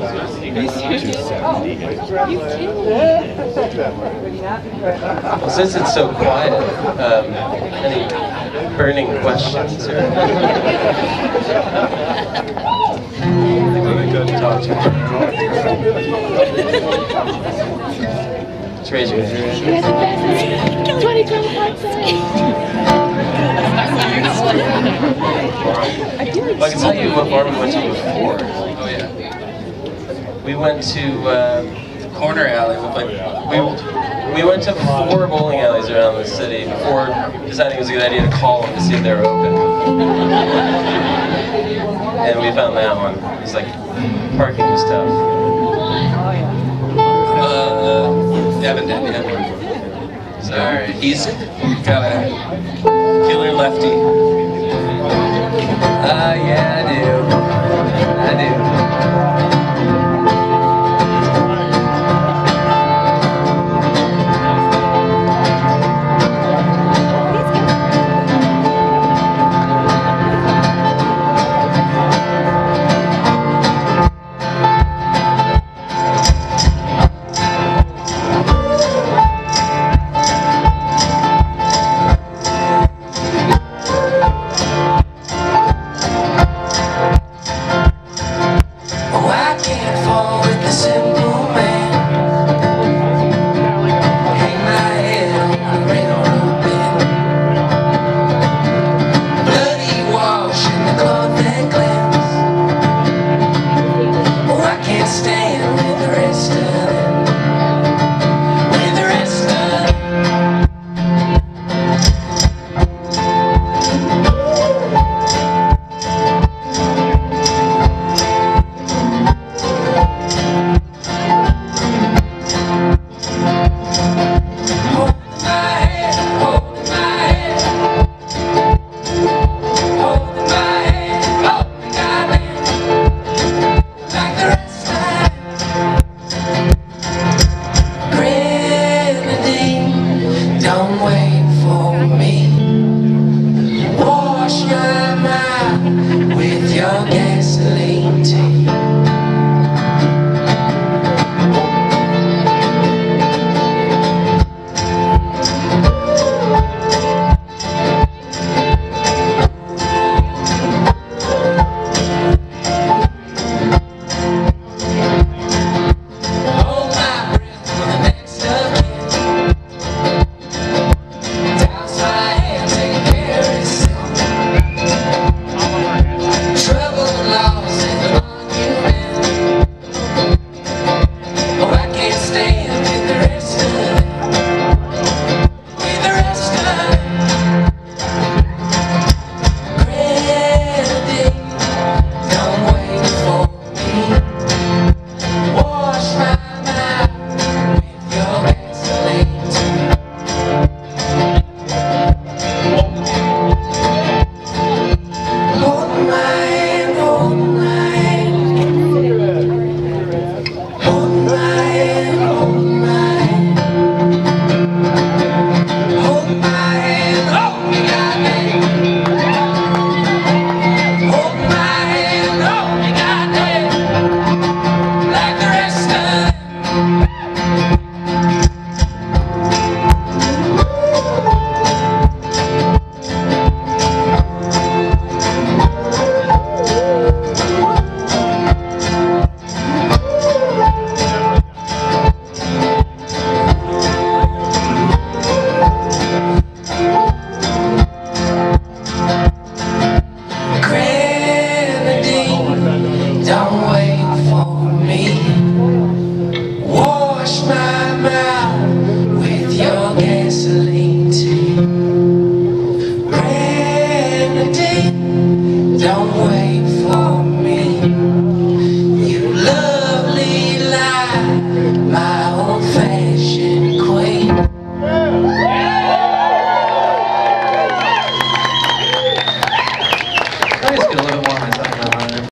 Well, since it's so quiet, any burning questions? Or talk to me. Just raise your hand. You had the best 2025 Well, I can tell you what bar we went to before. Oh yeah. We went to Corner Alley. We went to 4 bowling alleys around the city before deciding it was a good idea to call them to see if they were open. And we found that one. It was like parking was tough. Haven't done yet. Sorry, he's got a killer lefty. Yeah, I do. Oh, I can't fall with the sympathy.